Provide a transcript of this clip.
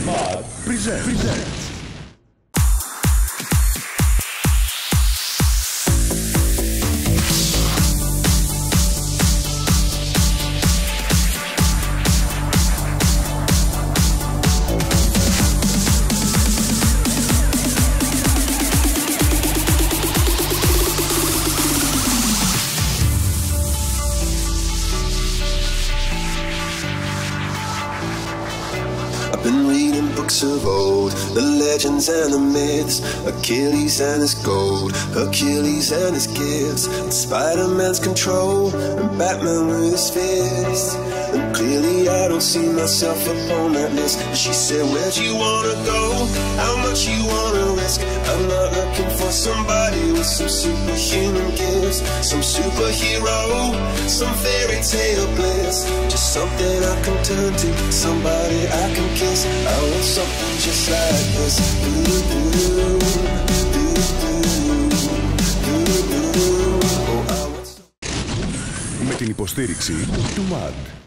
Mad presents. I've been reading books of old, the legends and the myths, Achilles and his gold, Hercules and his gifts, and Spider-Man's control, and Batman with his fists. And clearly I don't see myself upon that list. She said, where'd you wanna go? How much you wanna risk? I'm not looking for somebody with some superhuman gifts, some superhero, some fairy tale bliss. Just something I can turn to, somebody I can kiss. I want something just like this. Με την υποστήριξη του Mad.